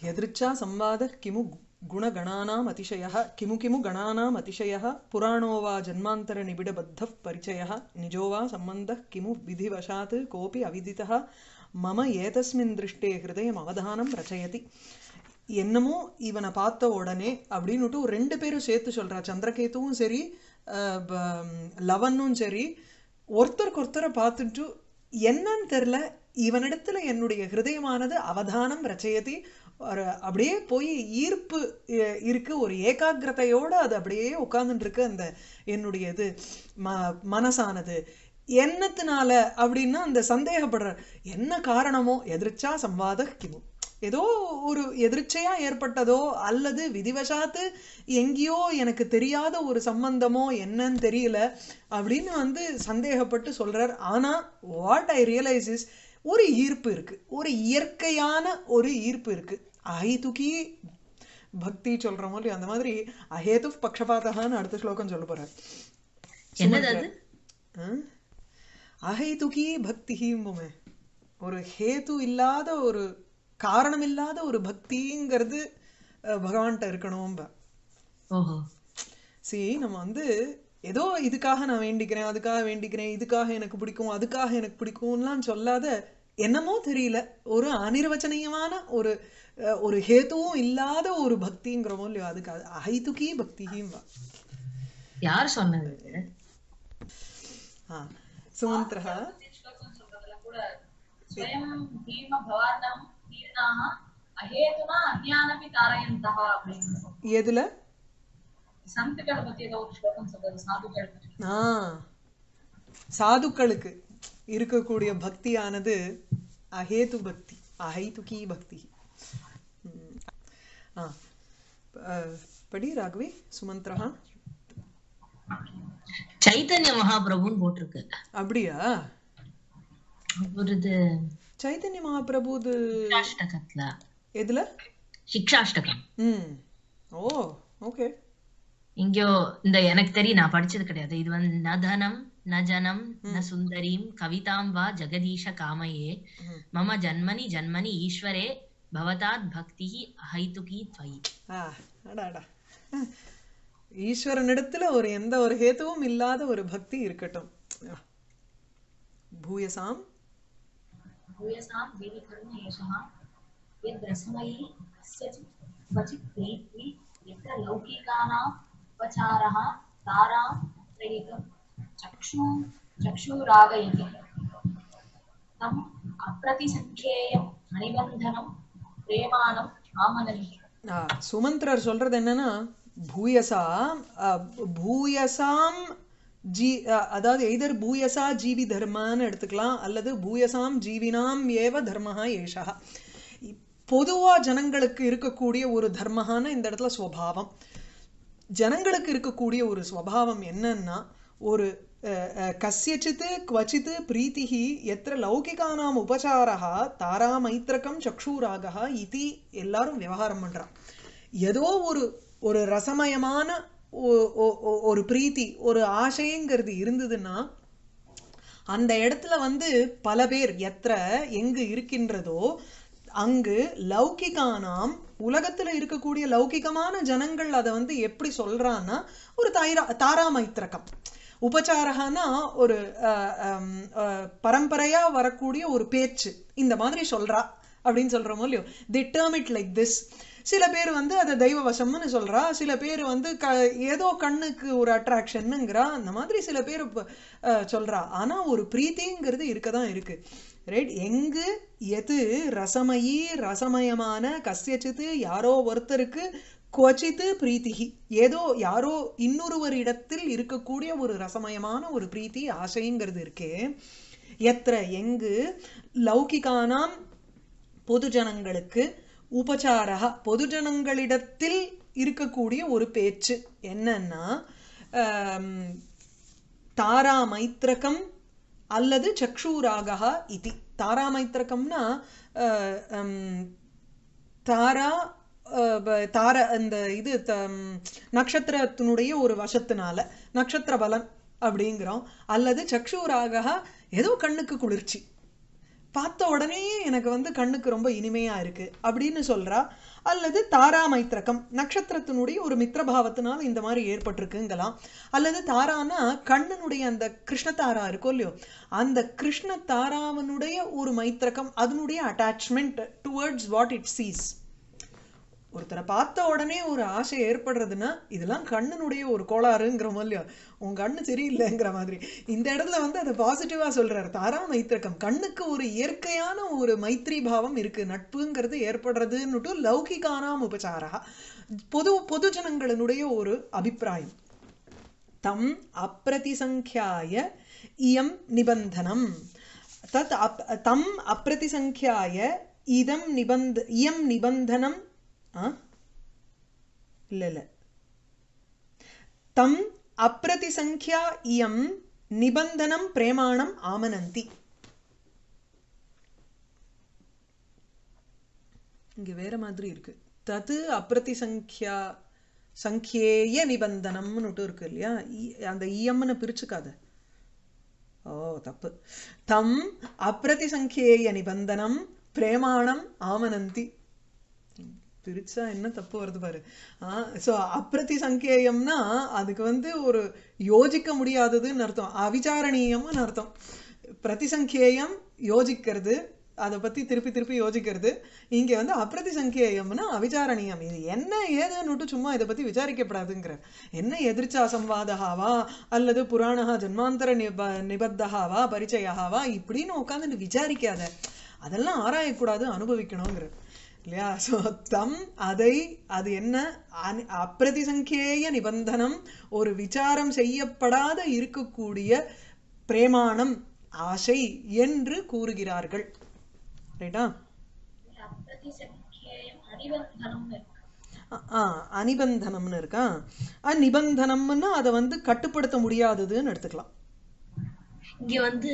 यदृच्छा संवादः किमु गुणगणानाम् अतिशयः किमु गणानाम् अतिशयः पुराणो वा जन्मान्तरनिबिडबद्धः परिचयः निजो वा सम्बन्धः किमु विधिवशात् कोऽपि अविदितः मम एतस्मिन् दृष्टे हृदयम् அவதானம் ரச்சயதி. என்னமோ இவனை பார்த்த உடனே அப்படின்னுட்டு ரெண்டு பேரும் சேர்த்து சொல்றா. சந்திரகேதுவும் சரி லவனும் சரி ஒருத்தருக்கு ஒருத்தரை பார்த்துட்டு என்னன்னு தெரியல, இவனிடத்துல என்னுடைய ஹிருதயமானது அவதானம் ரச்சயதி, அப்படியே போய் ஈர்ப்பு இருக்கு, ஒரு ஏகாகிரதையோட அது அப்படியே உட்கார்ந்துட்டு இருக்கு. அந்த என்னுடைய இது மனசானது என்னத்தினால அப்படின்னா அந்த சந்தேகப்படுற என்ன காரணமோ எதிர்ச்சா சம்வாத கிமு, ஏதோ ஒரு எதிர்ச்சையா ஏற்பட்டதோ அல்லது விதிவசாத்து எங்கேயோ எனக்கு தெரியாத ஒரு சம்பந்தமோ என்னன்னு தெரியல அப்படின்னு சந்தேகப்பட்டு சொல்றார். ஆனா வாட் ஐ ரியலைஸ் இஸ் ஒரு ஈர்ப்பு இருக்கு, ஒரு இயற்கையான ஒரு ஈர்ப்பு இருக்கு. அஹைதுகி பக்தி சொல்றோமோ இல்லையா, அந்த மாதிரி அஹேது பக்ஷபாதகான்னு அடுத்த ஸ்லோகம் சொல்ல போறார். அஹைதுகி பக்திஹிம்புமே, ஒரு ஹேது இல்லாத ஒரு காரணம் இல்லாத ஒரு பக்திங்கிறது பகவான்கிட்ட இருக்கணும். நம்ம ஏதோ இதுக்காக நான் வேண்டிக்கிறேன், அதுக்காக வேண்டிக்கிறேன், இதுக்காக எனக்கு பிடிக்கும், அதுக்காக எனக்கு பிடிக்கும்லாம் சொல்லாத, என்னமோ தெரியல ஒரு அனிர்வச்சனீயமான ஒரு ஒரு ஹேதுவும் இல்லாத ஒரு பக்திங்கிறோமோ இல்லையோ, அதுக்கு அஹைதுகி பக்திஹிம். யார் சொன்னது? சுமந்திரா எதுல சாதுக்களுக்கு இருக்கக்கூடிய பக்தியானது அஹேது பக்தி, அஹைதுகி பக்தி. படி ராகவி. சுமந்திரா சைத்தன்ய மகாபிரபுன்னு போட்டிருக்கு. அப்படியா? ஒரு சைத்தன்ய மகாபிரபு எதுல? சிக்ஷாஷ்டகம். ஓ ஓகே. இங்கோ இந்த எனக்கு தெரியும், நான் படிச்சது கிடையாது. இது நதனம் ந ஜனம் ந சுந்தரீம் கவிதாம் வா ஜெகதீஷ காமயே மம ஜன்மனி ஜன்மனி ஈஸ்வரே பவதாத் பக்தி அஹைதுகி த்வயி. ஈஸ்வரனிடத்துல ஒரு எந்த ஒரு ஹேதுவும் இல்லாத ஒரு பக்தி இருக்கட்டும். பூயசாம் பூயசாம் தேவி கர்ம ஏஷஹ யத்ரஸ்மயி அஸ்யசித் வசித் ப்ரீத்தி யத்ர லௌகிகானாம் உபசாரஹ தாராம் த்ரைகம் சக்ஷுராகயதி தம் அப்ரதிசங்கேயம் அனிபந்தனம் பிரேமானம் ஆமனனி. சுமந்திரர் சொல்றது என்னன்னா, பூயசாம் பூயசாம் அதாவது எய்தர் பூயசா ஜீவி தர்மான்னு எடுத்துக்கலாம், அல்லது பூயசாம் ஜீவினாம் ஏவ தர்மஹா ஏஷா. பொதுவா ஜனங்களுக்கு இருக்கக்கூடிய ஒரு தர்மஹான்னு இந்த இடத்துல ஸ்வபாவம். ஜனங்களுக்கு இருக்கக்கூடிய ஒரு ஸ்வபாவம் என்னன்னா, ஒரு கஸ்யச்சித் குவச்சித் பிரீத்திஹி எத்திர லௌகிகானாம் உபசாரஹா தாரா மைத்ரகம் சக்ஷூராகா இதி எல்லாரும் விவகாரம் பண்றான். ஏதோ ஒரு ஒரு ரசமயமான ஒரு பிரீத்தி, ஒரு ஆசைங்கிறது இருந்ததுன்னா அந்த இடத்துல பல பேர் எத்திர எங்கு இருக்கின்றதோ அங்கு லௌகிகானாம் உலகத்துல இருக்கக்கூடிய லௌகிகமான ஜனங்கள் அதை எப்படி சொல்றான்னா ஒரு தாராமைத்திரகம். உபச்சாரகானா ஒரு பரம்பரையா வரக்கூடிய ஒரு பேச்சு, இந்த மாதிரி சொல்றா அப்படின்னு சொல்றோமோ இல்லையோ. The term it like this. சில பேர் அதை தெய்வ வசம்னு சொல்றா, சில பேர் ஏதோ கண்ணுக்கு ஒரு அட்ராக்ஷனுங்கிறா, அந்த மாதிரி சில பேர் சொல்றா. ஆனா ஒரு பிரீத்திங்கிறது இருக்கதான் இருக்கு, ரைட்? எங்கு எது ரசமயி ரசமயமான கஸ்யச்சித்து யாரோ ஒருத்தருக்கு குவச்சித்து பிரீத்திகி ஏதோ யாரோ இன்னொருவரிடத்தில் இருக்கக்கூடிய ஒரு ரசமயமான ஒரு பிரீத்தி ஆசைங்கிறது இருக்கே. எத்திர எங்கு லௌகிகானாம் பொது ஜனங்களுக்கு உபசாரக பொதுஜனங்களிடத்தில் இருக்கக்கூடிய ஒரு பேச்சு என்னன்னா தாராமைத்ரகம் அல்லது சக்ஷூராகா இதி. தாராமைத்ரகம்னா தாரா தார அந்த இது நட்சத்திரத்தினுடைய ஒரு வசத்தினால நட்சத்திர பலன் அப்படிங்கிறோம். அல்லது சக்ஷூராகா ஏதோ கண்ணுக்கு குளிர்ச்சி, பார்த்த உடனே எனக்கு வந்து கண்ணுக்கு ரொம்ப இனிமையா இருக்கு அப்படின்னு சொல்றா. அல்லது தாரா மைத்ரகம், நட்சத்திரத்தினுடைய ஒரு மித்திரபாவத்தினால இந்த மாதிரி ஏற்பட்டிருக்குங்கலாம். அல்லது தாரானா கண்ணனுடைய அந்த கிருஷ்ண தாரா இருக்கோ இல்லையோ, அந்த கிருஷ்ண தாராவனுடைய ஒரு மைத்ரகம், அதனுடைய attachment towards what it sees. ஒருத்தரை பார்த்த உடனே ஒரு ஆசை ஏற்படுறதுன்னா இதெல்லாம் கண்ணனுடைய ஒரு கோளாறுங்கிற இல்லையோ, உன் கண்ணு சரியில்லைங்கிற மாதிரி. இந்த இடத்துல வந்து அதை பாசிட்டிவா சொல்றாரு. தாரா மைத்திரகம், கண்ணுக்கு ஒரு இயற்கையான ஒரு மைத்ரி பாவம் இருக்கு, நட்புங்கிறது ஏற்படுறதுன்னுட்டு லௌகிகானாம் உபசாரா, பொது ஜனங்களினுடைய ஒரு அபிப்பிராயம். தம் அப்பிரதிசங்கியாய இயம் நிபந்தனம், தம் அப்பிரதிசங்கியாய இயம் நிபந்தனம் இல்ல தம் அப்பிரதிசங்கியா இயம் நிபந்தனம் பிரேமாணம் ஆமனந்தி. இங்க வேற மாதிரி இருக்கு. தது அப்பிரதிசங்கியா சங்கியேய நிபந்தனம்னு இருக்கு இல்லையா, அந்த இயம்னு பிரிச்சுக்காத. ஓ தப்பு. தம் அப்பிரதிசங்கியேய நிபந்தனம் பிரேமாணம் ஆமனந்தி. பிரிச்சா என்ன தப்பு வருது பாரு. ஸோ அப்பிரதி சங்கேயம்னா அதுக்கு வந்து ஒரு யோசிக்க முடியாததுன்னு அர்த்தம், அவிச்சாரணீயம்னு அர்த்தம். பிரதிசங்கேயம் யோசிக்கிறது, அதை பத்தி திருப்பி திருப்பி யோசிக்கிறது. இங்க வந்து அப்பிரதி சங்கேயம்னா அவிச்சாரணீயம். இது என்ன ஏதுன்னுட்டு சும்மா இதை பத்தி விசாரிக்கப்படாதுங்கிற. என்ன எதிர்ச்சா சம்வாதகாவா அல்லது புராணா ஜன்மாந்தர நிபத்தகாவா பரிச்சயாவா இப்படின்னு உட்காந்துட்டு விசாரிக்காத. அதெல்லாம் ஆராயக்கூடாது, அனுபவிக்கணுங்கிற இல்லையா. ஸோ தம் அது என்ன அப்பிரதிசங்கேய நிபந்தனம், ஒரு விசாரம் செய்யப்படாத இருக்கக்கூடிய பிரேமாணம் ஆசை என்று கூறுகிறார்கள். ரைட்டா. அனிபந்தனம்னு இருக்கா. நிபந்தனம்னா அதை வந்து கட்டுப்படுத்த முடியாததுன்னு எடுத்துக்கலாம். இங்க வந்து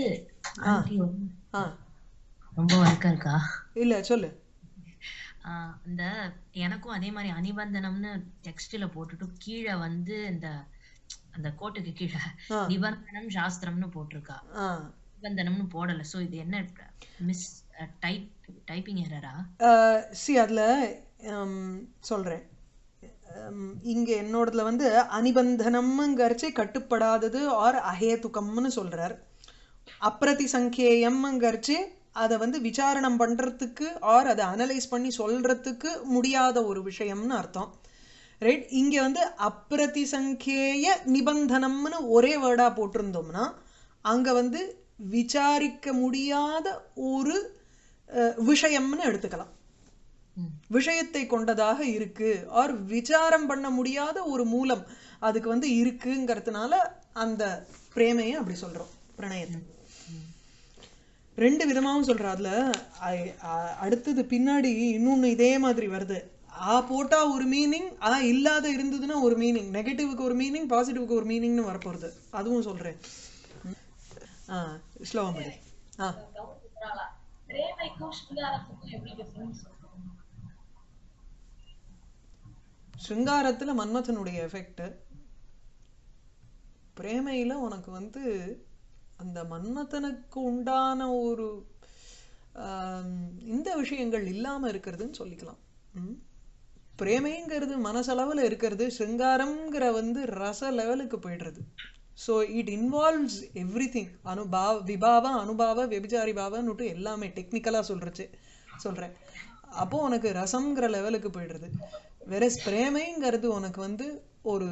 ரொம்ப வழக்கம் இருக்கா இல்ல சொல்லு. இந்த எனக்கும் அதே மாதிரி அனிபந்தனம்னு டெக்ஸ்ட்ல போட்டுட்டு கீழே வந்து இந்த அந்த கோட்டுக்கு கீழே நிபந்தனம் சாஸ்திரம்னு போட்டிருக்கா, நிபந்தனம்னு போடல. சோ இது என்ன மிஸ் டைப்பிங் எரரா? சி அதுல சொல்றேன். இங்க என்னோடதுல வந்து அனிபந்தனம்ங்கிறச்சே கட்டுப்படாதது ஆர் அஹேதுகம்னு சொல்றார். அப்பிரதிசங்கேயம்ங்கிறச்சே அதை வந்து விசாரணம் பண்றதுக்கு ஆர் அதை அனலைஸ் பண்ணி சொல்றதுக்கு முடியாத ஒரு விஷயம்னு அர்த்தம். ரைட். இங்க வந்து அப்பிரதிசங்கேய நிபந்தனம்னு ஒரே வேர்டா போட்டிருந்தோம்னா அங்க வந்து விசாரிக்க முடியாத ஒரு விஷயம்னு எடுத்துக்கலாம். விஷயத்தை கொண்டதாக இருக்கு ஆர் விசாரம் பண்ண முடியாத ஒரு மூலம் அதுக்கு வந்து இருக்குங்கிறதுனால அந்த பிரேமையை அப்படி சொல்றோம், பிரணயத்தை. ரெண்டு விதமாகவும் சொல்ற. அதுல அடுத்தது பின்னாடி இன்னொன்னு இதே மாதிரி வருது. போட்டா ஒரு மீனிங், இல்லாத இருந்ததுன்னா ஒரு மீனிங், நெகட்டிவ்க்கு ஒரு மீனிங், பாசிட்டிவ்க்கு ஒரு மீனிங்னு வரப்போறது. அதுவும் சொல்றேன். ஸ்லோகம் படி. ஸ்ருங்காரத்துல மன்மதனுடைய எஃபெக்ட், பிரேமையில உனக்கு வந்து அந்த மன்மதனுக்கு உண்டான ஒரு இந்த விஷயங்கள் இல்லாம இருக்கிறதுன்னு சொல்லிக்கலாம். பிரேமைங்கிறது மனசளவுல இருக்கிறது, ஸ்ருங்காரம்ங்கிற வந்து ரச லெவலுக்கு போயிடுறது. So it involves everything. விபாவ அனுபாவ வெபிச்சாரி பாவன்னுட்டு எல்லாமே டெக்னிக்கலா சொல்றேன். அப்போ உனக்கு ரசம்ங்கிற லெவலுக்கு போயிடுறது. வேற பிரேமைங்கிறது உனக்கு வந்து ஒரு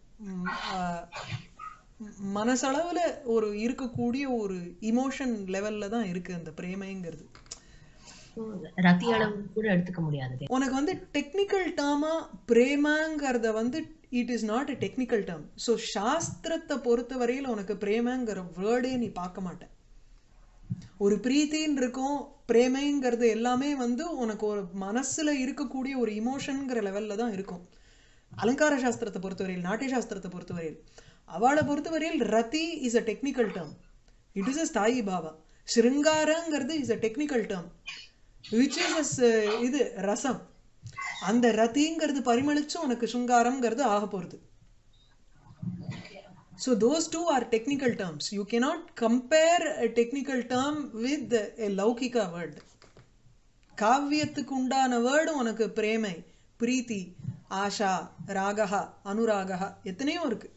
மனசளவுல ஒரு இருக்கக்கூடிய ஒரு இமோஷன் லெவல்ல தான் இருக்கு அந்த பிரேமைங்கிறது. ரதி அளவு கூட எடுத்துக்க முடியாது. உனக்கு வந்து டெக்னிக்கல் டேர்மா பிரேமங்கிறத வந்து it is not a technical term. So சாஸ்திரத்தை பொறுத்த வரையில் உனக்கு பிரேமங்கிற வேர்டே நீ பார்க்க மாட்டேன். ஒரு பிரீத்தின்னு இருக்கும், பிரேமைங்கிறது எல்லாமே வந்து உனக்கு ஒரு மனசுல இருக்கக்கூடிய ஒரு இமோஷன்ங்கிற லெவல்ல தான் இருக்கும். அலங்கார சாஸ்திரத்தை பொறுத்தவரையில், நாட்டிய சாஸ்திரத்தை பொறுத்தவரையில், அவளை பொறுத்தவரையில் ரதி is a technical term, it is a ஸ்தாயி பாவா. ஸ்ருங்காரங்கிறது is a technical term which is இது ரசம். அந்த ரதிங்கிறது பரிமளிச்சு உனக்கு ஸ்ருங்காரம்ங்கிறது ஆக போறது. So those two are technical terms. You cannot compare a technical term with a laukika word. காவியத்துக்கு உண்டான வேர்டு உனக்கு பிரேமை, பிரீத்தி, ஆஷா, ராகஹா, அனுராகஹா எத்தனையோ இருக்கு.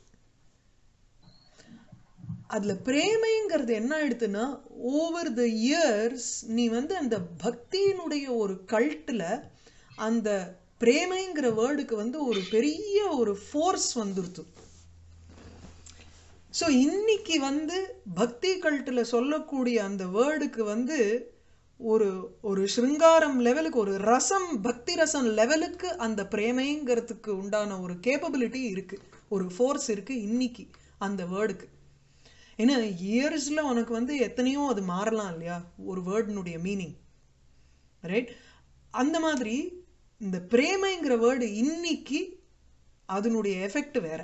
அதுல பிரேமைங்கிறது என்ன ஆயிடுதுன்னா ஓவர் த இயர்ஸ் நீ வந்து அந்த பக்தியினுடைய ஒரு கல்ட்டுல அந்த பிரேமைங்கிற வேர்டுக்கு வந்து ஒரு பெரிய ஒரு ஃபோர்ஸ் வந்துருது. ஸோ இன்னைக்கு வந்து பக்தி கல்ட்டுல சொல்லக்கூடிய அந்த வேர்டுக்கு வந்து ஒரு ஒரு ஸ்ருங்காரம் லெவலுக்கு, ஒரு ரசம், பக்தி ரசம் லெவலுக்கு அந்த பிரேமைங்கிறதுக்கு உண்டான ஒரு கேப்பபிலிட்டி இருக்கு, ஒரு ஃபோர்ஸ் இருக்கு இன்னைக்கு அந்த வேர்டுக்கு. ஏன்னா இயர்ஸ்ல உனக்கு வந்து எத்தனையோ அது மாறலாம் இல்லையா ஒரு வேர்டினுடைய மீனிங், ரைட்? அந்த மாதிரி இந்த பிரேமைங்கிற வேர்டு இன்னைக்கு அதனுடைய எஃபெக்ட் வேற.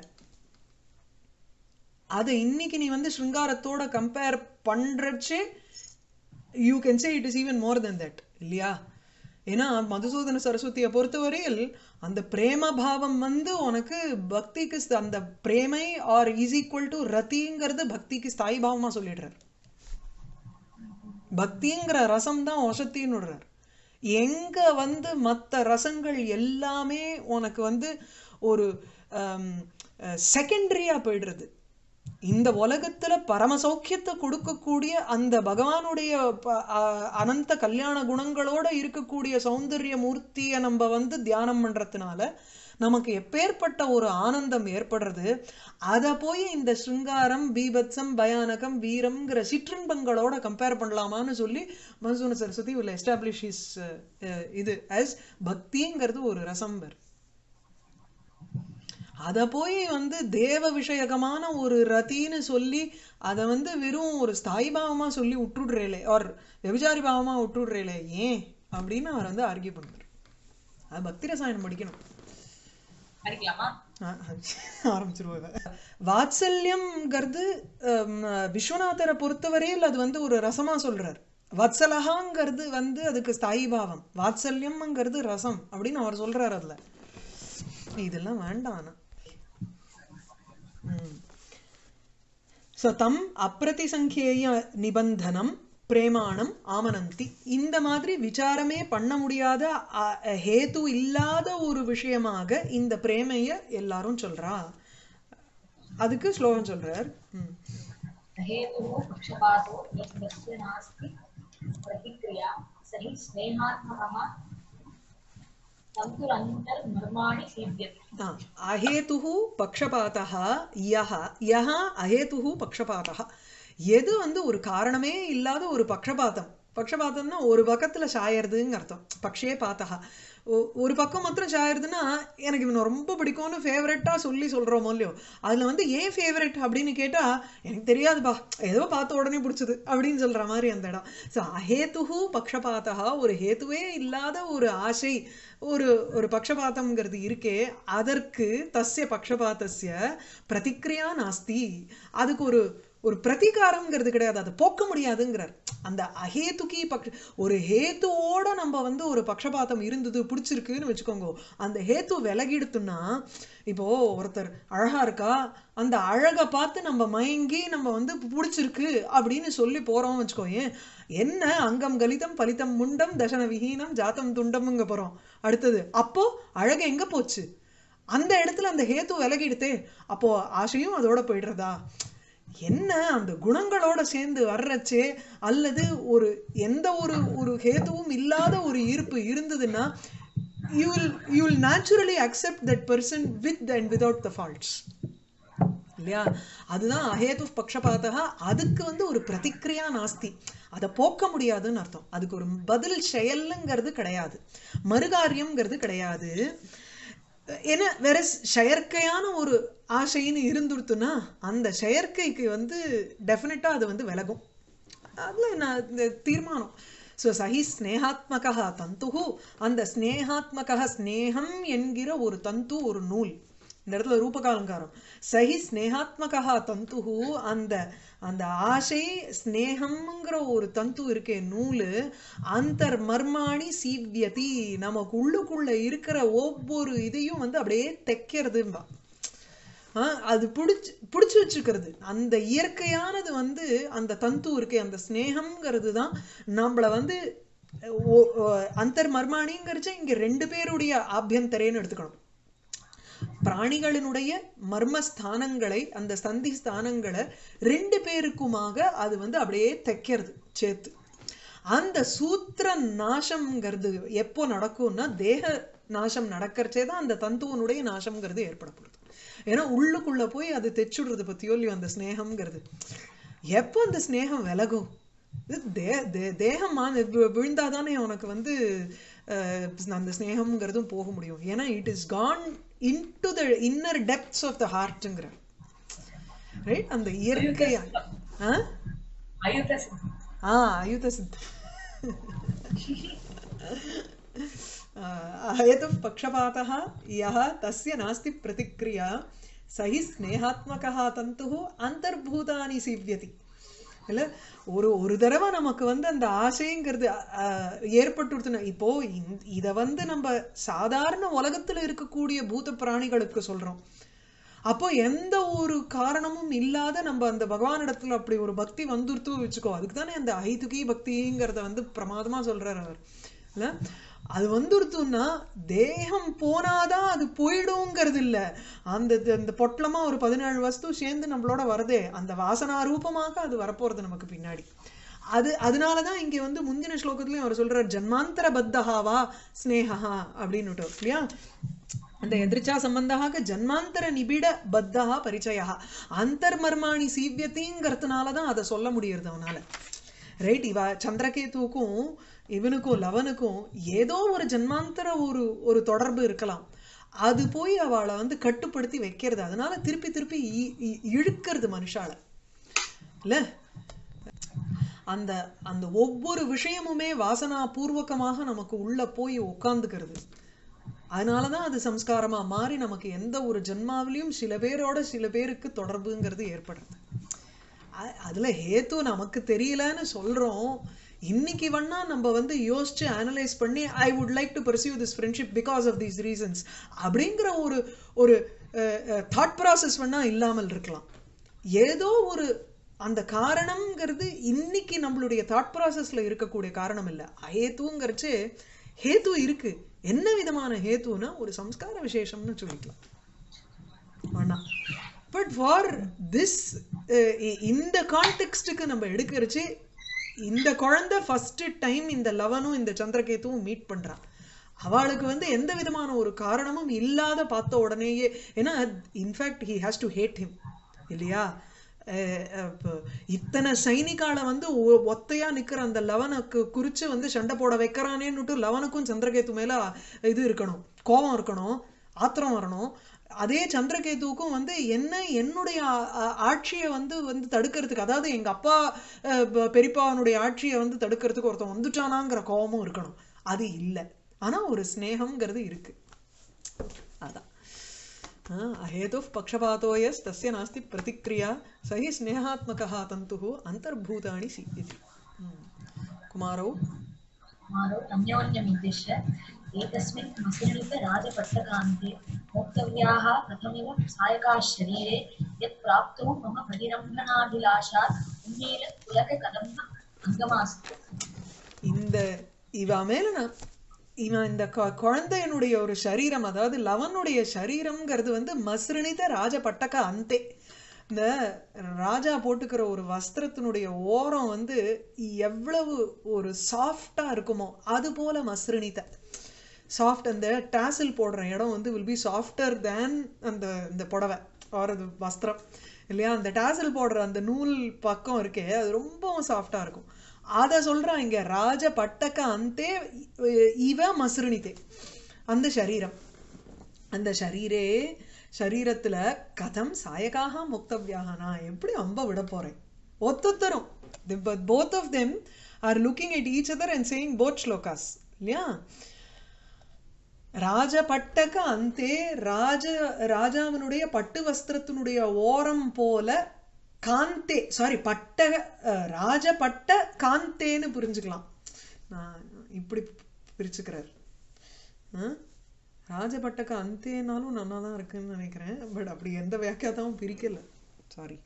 அதை இன்னைக்கு நீ வந்து ஸ்ருங்காரத்தோட கம்பேர் பண்றச்சே you can say it is even more then that இல்லையா? ஏன்னா மதுசூதன சரஸ்வதியை பொறுத்தவரையில் அந்த பிரேம பாவம் வந்து உனக்கு பக்திக்கு அந்த பிரேமை ஆர் இஸ் ஈக்குவல் டு ரத்திங்கிறது பக்திக்கு ஸ்தாயி பாவமா சொல்லிடுறார். பக்திங்கிற ரசம் தான் வசத்தின்னு விடுறார். எங்க வந்து மற்ற ரசங்கள் எல்லாமே உனக்கு வந்து ஒரு செகண்டரியா போயிடுறது. இந்த உலகத்துல பரம சௌக்கியத்தை கொடுக்கக்கூடிய அந்த பகவானுடைய அனந்த கல்யாண குணங்களோட இருக்கக்கூடிய சௌந்தர்ய மூர்த்தியை நம்ம வந்து தியானம் பண்றதுனால நமக்கு எப்பேற்பட்ட ஒரு ஆனந்தம் ஏற்படுறது. அதை போய் இந்த ஸ்ருங்காரம், பீபத்சம், பயானகம், வீரம்ங்கிற சிற்றின்பங்களோட கம்பேர் பண்ணலாமான்னு சொல்லி Madhusudana Saraswati will establish his இது as பக்திங்கிறது ஒரு ரசம்பர். அதை போய் வந்து தேவ விஷயகமான ஒரு ரத்தின்னு சொல்லி அதை வந்து வெறும் ஒரு ஸ்தாயி பாவமா சொல்லி விட்டுடுறேலே, ஒரு விபச்சாரி பாவமா விட்டுடுறேலே, ஏன் அப்படின்னு அவர் வந்து ஆர்கியூ பண்ணுறார். அது பக்தி ரசாயனம் படிக்கணும். ஆரம்பிச்சிருவாங்க. வாத்சல்யம்ங்கிறது விஸ்வநாதரை பொறுத்தவரையில் அது வந்து ஒரு ரசமா சொல்றார். வத்சலகாங்கிறது வந்து அதுக்கு ஸ்தாயி பாவம், வாத்சல்யம்ங்கிறது ரசம் அப்படின்னு அவர் சொல்றாரு. அதுல இதெல்லாம் வேண்டாம். தம் அப்பிரதிசங்கேய நிபந்தனம் பிரேமாணம் ஆமனந்தி. இந்த மாதிரி விசாரமே பண்ண முடியாத ஹேது இல்லாத ஒரு விஷயமாக இந்த பிரேமைய எல்லாரும் சொல்றா. அதுக்கு ஸ்லோகம் சொல்றார். அஹேதுஹு பக்ஷபாதஹ யஹ யஹ அஹேதுஹு பக்ஷபாதஹ. எது வந்து ஒரு காரணமே இல்லாத ஒரு பக்ஷபாதம், பக்ஷபாதம்னா ஒரு பக்கத்துல சாயறதுன்னு அர்த்தம். பக்ஷே பாத்தஹ ஒரு பக்கம் மாத்திரம் சாயறதுன்னா எனக்கு இவனை ரொம்ப பிடிக்கும்னு ஃபேவரட்டா சொல்லி சொல்றோமோ இல்லையோ, அதுல வந்து ஏன் ஃபேவரட் அப்படின்னு கேட்டா எனக்கு தெரியாதுப்பா, ஏதோ பார்த்த உடனே பிடிச்சது அப்படின்னு சொல்ற மாதிரி அந்த இடம். ஸோ அஹேதுஹு பக்ஷபாதஹ, ஒரு ஹேத்துவே இல்லாத ஒரு ஆசை, ஒரு ஒரு பக்ஷபாதம்ங்கிறது இருக்கே, அதற்கு தஸ்ய பக்ஷபாதஸ்ய பிரதிக்ரியா நாஸ்தி. அதுக்கு ஒரு ஒரு பிரதிகாரம்ங்கிறது கிடையாது, அதை போக்க முடியாதுங்கிறார். அந்த அஹேதுகி ஒரு ஹேத்துவோட நம்ம வந்து ஒரு பக்ஷபாதம் இருந்தது பிடிச்சிருக்குன்னு வச்சுக்கோங்க, அந்த ஹேத்து விலகிடுத்துன்னா, இப்போ ஒருத்தர் அழகா இருக்கா, அந்த அழகை பார்த்து நம்ம மயங்கி நம்ம வந்து பிடிச்சிருக்கு அப்படின்னு சொல்லி போறோம் வச்சுக்கோங்க, என்ன அங்கம் கலிதம் பலிதம் முண்டம் தசன விஹீனம் ஜாத்தம் துண்டம்ங்க போறோம். அடுத்தது அப்போ அழகு எங்க போச்சு? அந்த இடத்துல அந்த ஹேத்து விலகிடுத்தே, அப்போ ஆசையும் அதோட போயிடுறதா? என்ன அந்த குணங்களோட சேர்ந்து வர்றச்சே, அல்லது ஒரு எந்த ஒரு ஒரு ஹேத்துவும் இல்லாத ஒரு ஈர்ப்பு இருந்ததுன்னா you will naturally accept that person with and without the faults இல்லையா? அதுதான் அஹேது பக்ஷபாதா. அதுக்கு வந்து ஒரு பிரதிக்ரியா நாஸ்தி, அதை போக்க முடியாதுன்னு அர்த்தம். அதுக்கு ஒரு பதில் செயலுங்கிறது கிடையாது, மறுகாரியம்ங்கிறது கிடையாது. ஏன்னா வேற செயற்கையான ஒரு ஆசைன்னு இருந்துருத்துனா அந்த செயற்கைக்கு வந்து டெஃபினட்டா அது வந்து விலகும். அதுல நான் தீர்மானம். ஸோ சஹி ஸ்னேகாத்மகா தந்துஹு, அந்த ஸ்னேகாத்மகா ஸ்னேகம் என்கிற ஒரு தந்து, ஒரு நூல். இந்த இடத்துல ரூபகாலங்காரம். சஹி ஸ்னேகாத்மகா தந்துஹு, அந்த அந்த ஆசை ஸ்னேகம்ங்கிற ஒரு தந்து இருக்கே நூலு, அந்தர் மர்மாணி சீவ்யதி, நமக்கு உள்ளுக்குள்ள இருக்கிற ஒவ்வொரு இதையும் வந்து அப்படியே தைக்கிறதும்பா. அது பிடிச்சு வச்சுக்கிறது. அந்த இயற்கையானது வந்து அந்த தந்து இருக்கு, அந்த ஸ்னேகம்ங்கிறது தான் நம்மளை வந்து அந்தர் மர்மாணிங்கிறச்சு இங்க 2 பேருடைய ஆபியந்தரேன்னு எடுத்துக்கணும். பிராணிகளினுடைய மர்மஸ்தானங்களை, அந்த சந்தி ஸ்தானங்களை 2 பேருக்குமாக அது வந்து அப்படியே தைக்கிறது சேர்த்து. அந்த சூத்திர நாசம்ங்கிறது எப்போ நடக்கும்னா தேக நாசம் நடக்கிறச்சே தான் அந்த தந்துவனுடைய நாசம்ங்கிறது ஏற்படப்படுது. ஏன்னா உள்ளுக்குள்ள போய் அது தைச்சுடுறது பத்தியோ இல்லையோ அந்த ஸ்னேகம்ங்கிறது. எப்போ அந்த ஸ்னேகம் விலகும், தேகம் விழுந்தாதானே உனக்கு வந்து அந்த ஸ்னேகம்ங்கிறதும் போக முடியும். ஏன்னா it is gone into the inner depths of the heart ங்கற ரைட். அந்த இயற்கையா ஆயுத சித்த அஹேது பக்ஷபாதः யஹ தஸ்ய நாஸ்தி பிரதிக்ரியா சஹி ஸ்நேகாத்மகः தந்துः அந்தர்பூதானி சீவ்யதி. இல்ல ஒரு தடவை நமக்கு வந்து அந்த ஆசைங்கிறது ஏற்பட்டுடுச்சுன்னா, இப்போ இத வந்து நம்ம சாதாரண உலகத்துல இருக்கக்கூடிய பூத பிராணிகளுக்கு சொல்றோம். அப்போ எந்த ஒரு காரணமும் இல்லாத நம்ம அந்த பகவானிடத்துல அப்படி ஒரு பக்தி வந்துருத்து வச்சுக்கோ. அதுக்கு தானே அந்த ஐதுகி பக்திங்கிறத வந்து பிரமாதமா சொல்றாரு அவர். இல்ல அது வந்துருத்துன்னா தேகம் போனாதான் அது போயிடுங்கிறது இல்லை. அந்த பொட்டலமா ஒரு 17 வஸ்து சேர்ந்து நம்மளோட வருதே, அந்த வாசனா ரூபமாக அது வரப்போறது நமக்கு பின்னாடி. அதனாலதான் இங்க வந்து முந்தின ஸ்லோகத்திலயும் அவர் சொல்றார் ஜன்மாந்தர பத்தஹாவா ஸ்னேகா அப்படின்னு இல்லையா. அந்த எதிர்ச்சா சம்பந்தாக ஜன்மாந்தர நிபிட பத்தஹா பரிச்சயா அந்தர்மர்மாணி சீவியத்திங்கிறதுனாலதான் அதை சொல்ல முடியறது அவனால. ரைட். இவ சந்திரகேதுவுக்கும் இவனுக்கும் லவனுக்கும் ஏதோ ஒரு ஜன்மாந்தர ஒரு தொடர்பு இருக்கலாம். அது போய் அவளை வந்து கட்டுப்படுத்தி வைக்கிறது. அதனால திருப்பி திருப்பி இழுக்கிறது மனுஷால இல்ல. அந்த அந்த ஒவ்வொரு விஷயமுமே வாசனா பூர்வகமாக நமக்கு உள்ள போய் உட்கார்ந்துக்கிறது. அதனாலதான் அது சம்ஸ்காரமா மாறி நமக்கு எந்த ஒரு ஜென்மாவிலையும் சில பேரோட சில பேருக்கு தொடர்புங்கிறது ஏற்படுறது. அதுல ஹேத்து நமக்கு தெரியலன்னு சொல்றோம். இன்னைக்கு வேணா நம்ம வந்து யோசிச்சு அனலைஸ் பண்ணி I would like to pursue this friendship because of these reasons அப்படிங்கிற ஒரு தாட் ப்ராசஸ் வேணா இல்லாமல் இருக்கலாம். ஏதோ ஒரு அந்த காரணம்ங்கிறது இன்னைக்கு நம்மளுடைய தாட் ப்ராசஸ்ல இருக்கக்கூடிய காரணம் இல்லை. ஹேத்துங்கிறச்சு ஹேத்து இருக்கு. என்ன விதமான ஹேத்துனா ஒரு சம்ஸ்கார விசேஷம்னு சொல்லிக்கலாம் வேணா. பட் ஃபார் திஸ் இந்த கான்டெக்ஸ்டுக்கு நம்ம எடுக்கிறச்சு இந்த குழந்தை ஃபர்ஸ்ட் டைம் இந்த லவனும் இந்த சந்திரகேத்துவும் மீட் பண்றான். அவளுக்கு வந்து எந்த விதமான ஒரு காரணமும் இல்லாத பார்த்த உடனேயே, ஏன்னா in fact he has to hate him இல்லையா. இத்தனை சைனிகால வந்து ஒத்தையா நிக்கிற அந்த லவனுக்கு குறிச்சு வந்து சண்டை போட வைக்கிறானேன்னுட்டு லவனுக்கும் சந்திரகேத்து மேல இது இருக்கணும், கோபம் இருக்கணும், ஆத்திரம் வரணும். அதே சந்திரகேதுவுக்கும் வந்து என்னுடைய ஆட்சியை வந்து தடுக்கிறதுக்கு, அதாவது எங்க அப்பா பெரியப்பாவனுடைய ஆட்சியை வந்து தடுக்கிறதுக்கு ஒருத்தன் வந்துட்டானாங்கிற கோபமும் இருக்கணும். அது இல்லை. ஆனா ஒரு ஸ்னேகம்ங்கிறது இருக்கு. அதான் அஹேது பக்ஷபாதோ யஸ் தஸ்ய நாஸ்தி பிரதிக்ரியா சஹி ஸ்னேகாத்மகः தந்துः அந்தர்பூதானி சீவ்யதி. குமாரோ अन्योन्यमिद्दिश्य एकस्मिन् मसृणित राजपट्टकान्ते मोक्तव्याः कथमिव सायकाः शरीरे यत् प्राप्तो मम परिरम्भणाभिलाषात् उन्मील पुलककदम्ब अङ्गमास्तु. இவன் இந்த குழந்தையனுடைய ஒரு சரீரம், அதாவது லவனுடைய சரீரம்ங்கிறது வந்து மஸ்ருணித ராஜபட்டக அந்தே, இந்த ராஜா போட்டுக்கிற ஒரு வஸ்திரத்தினுடைய ஓரம் வந்து எவ்வளவு ஒரு சாஃப்டா இருக்குமோ அது போல மஸ்ருணித சாஃப்ட். அந்த டாசில் போடுற இடம் வந்து வில் பி சாஃப்டர் தேன் இந்த புடவை ஆர் அது வஸ்திரம் இல்லையா. அந்த டாசில் போடுற அந்த நூல் பக்கம் இருக்கே அது ரொம்பவும் சாஃப்டா இருக்கும். அதை சொல்றான் இங்க ராஜ பட்டக்க அந்தே இவ மஸ்ருணிதே. அந்த சரீரம், அந்த சரீரத்துல கதம் சாயகாக முக்தவ்யாக, நான் எப்படி அம்ப விட போறேன். ஒத்தரும் both of them are looking at each other and saying both shlokas இல்லையா. ராஜபட்டக அந்தே ராஜாவினுடைய பட்டு வஸ்திரத்தினுடைய ஓரம் போல காந்தே, சாரி பட்டக ராஜபட்ட காந்தேன்னு புரிஞ்சுக்கலாம். நான் இப்படி பிரிச்சுக்கிறார். ராஜபட்டக அந்தேனாலும் நல்லா தான் இருக்குன்னு நினைக்கிறேன். பட் அப்படி எந்த வியாக்கியாதாவும் பிரிக்கல. சாரி.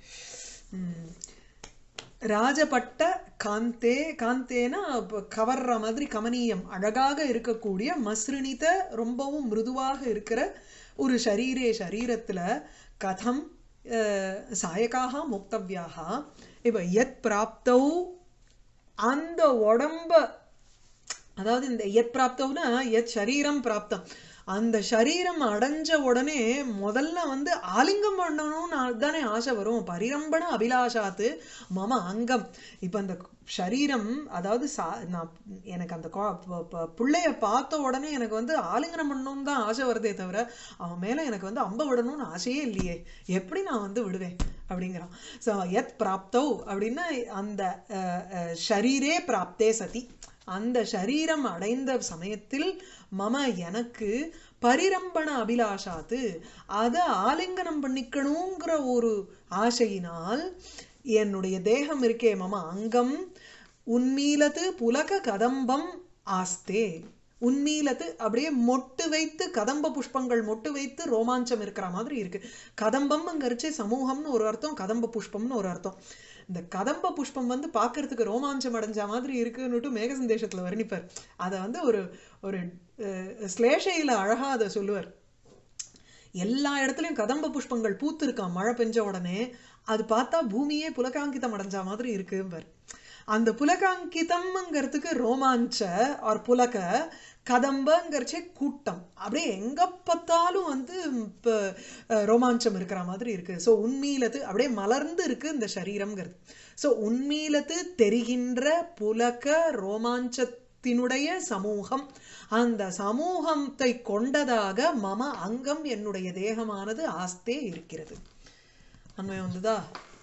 ராஜபட்ட காந்தே, காந்தேனா கவர்ற மாதிரி கமனீயம் அழகாக இருக்கக்கூடிய மஸ்ருணித ரொம்பவும் மிருதுவாக இருக்கிற ஒரு சரீரத்துல கதம் சாயகாக முக்தவ்யாக இப்ப யத் பிராப்தௌ அந்த உடம்ப, அதாவது இந்த யத் பிராப்தம்னா யத் சரீரம் பிராப்தம், அந்த சரீரம் அடைஞ்ச உடனே முதல்ல வந்து ஆலிங்கம் பண்ணணும்னு தானே ஆசை வரும். பரிரம்பண அபிலாஷாத்து மம அங்கம். இப்ப அந்த சரீரம், அதாவது எனக்கு அந்த பிள்ளைய பார்த்த உடனே எனக்கு வந்து ஆலிங்கனம் பண்ணணும்னு தான் ஆசை வருதே தவிர அவன் மேல எனக்கு வந்து அம்ப விடணும்னு ஆசையே இல்லையே, எப்படி நான் வந்து விடுவேன் அப்படிங்கிறான். ஸோ யத் பிராப்தௌ அப்படின்னா அந்த ஷரீரே பிராப்தே சதி, அந்த சரீரம் அடைந்த சமயத்தில் மம எனக்கு பரிரம்பண அபிலாஷாத்து அதை ஆலிங்கனம் பண்ணிக்கணுங்கிற ஒரு ஆசையினால் என்னுடைய தேகம் இருக்கே மம அங்கம் உன்மீலத்து புலக கதம்பம் ஆஸ்தே. உன்மீலத்து அப்படியே மொட்டு வைத்து, கதம்ப புஷ்பங்கள் மொட்டு வைத்து ரோமாஞ்சம் இருக்கிற மாதிரி இருக்கு. கதம்பம்ங்கிறச்சு சமூகம்னு ஒரு அர்த்தம், கதம்ப புஷ்பம்னு ஒரு அர்த்தம். இந்த கதம்ப புஷ்பம் வந்து பார்க்கறதுக்கு ரோமாஞ்சம் அடைஞ்ச மாதிரி இருக்குன்னுட்டு மேக சந்தேஷத்துல வர்ணிப்பார். அதை வந்து ஒரு ஒரு ஸ்லேஷையில அழகா அதை சொல்லுவார். எல்லா இடத்துலயும் கதம்ப புஷ்பங்கள் பூத்து இருக்கான் மழை பெஞ்ச உடனே, அது பார்த்தா பூமியே புலகாங்கிதம் அடைஞ்ச மாதிரி இருக்கும்பார். அந்த புலகாங்கிதம்ங்கிறதுக்கு ரோமாஞ்ச ஆர் புலக, கதம்பங்கிறச்சே கூட்டம், அப்படியே எங்க பார்த்தாலும் வந்து ரோமாஞ்சம் இருக்கிற மாதிரி இருக்கு. ஸோ உண்மையிலது அப்படியே மலர்ந்து இருக்கு இந்த சரீரம்ங்கிறது. ஸோ உண்மையிலது தெரிகின்ற புலக ரோமாஞ்சத்தினுடைய சமூகம், அந்த சமூகத்தை கொண்டதாக மம அங்கம் என்னுடைய தேகமானது ஆஸ்தே இருக்கிறது. அன்வயம் வந்துதா?